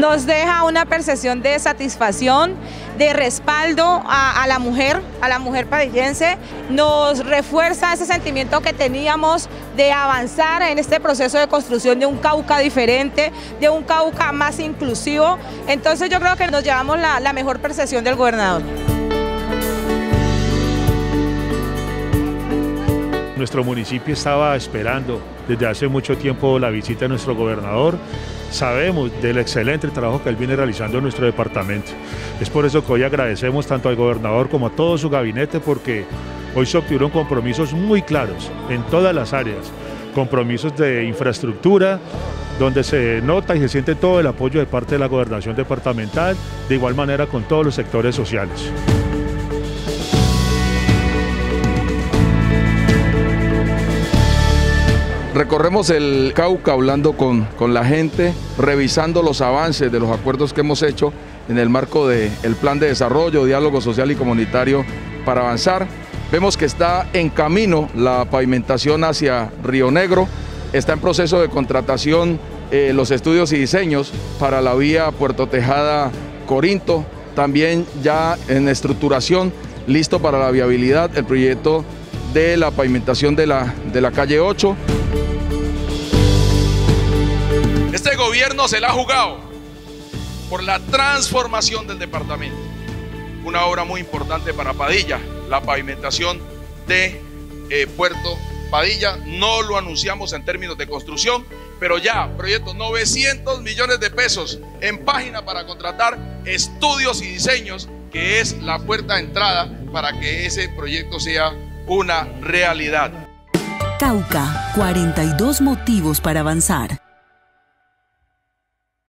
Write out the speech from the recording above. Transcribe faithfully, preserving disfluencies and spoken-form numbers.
nos deja una percepción de satisfacción, de respaldo a, a la mujer, a la mujer padillense, nos refuerza ese sentimiento que teníamos de avanzar en este proceso de construcción de un Cauca diferente, de un Cauca más inclusivo. Entonces yo creo que nos llevamos la, la mejor percepción del gobernador. Nuestro municipio estaba esperando desde hace mucho tiempo la visita de nuestro gobernador. Sabemos del excelente trabajo que él viene realizando en nuestro departamento. Es por eso que hoy agradecemos tanto al gobernador como a todo su gabinete, porque hoy se obtuvieron compromisos muy claros en todas las áreas. Compromisos de infraestructura, donde se nota y se siente todo el apoyo de parte de la gobernación departamental, de igual manera con todos los sectores sociales. Recorremos el Cauca hablando con, con la gente, revisando los avances de los acuerdos que hemos hecho en el marco del Plan de Desarrollo, Diálogo Social y Comunitario para avanzar. Vemos que está en camino la pavimentación hacia Río Negro, está en proceso de contratación eh, los estudios y diseños para la vía Puerto Tejada-Corinto, también ya en estructuración, listo para la viabilidad, el proyecto de la pavimentación de la, de la calle ocho. Este gobierno se la ha jugado por la transformación del departamento. Una obra muy importante para Padilla, la pavimentación de eh, Puerto Padilla. No lo anunciamos en términos de construcción, pero ya, proyecto, novecientos millones de pesos en página para contratar estudios y diseños, que es la puerta de entrada para que ese proyecto sea una realidad. Cauca, cuarenta y dos motivos para avanzar.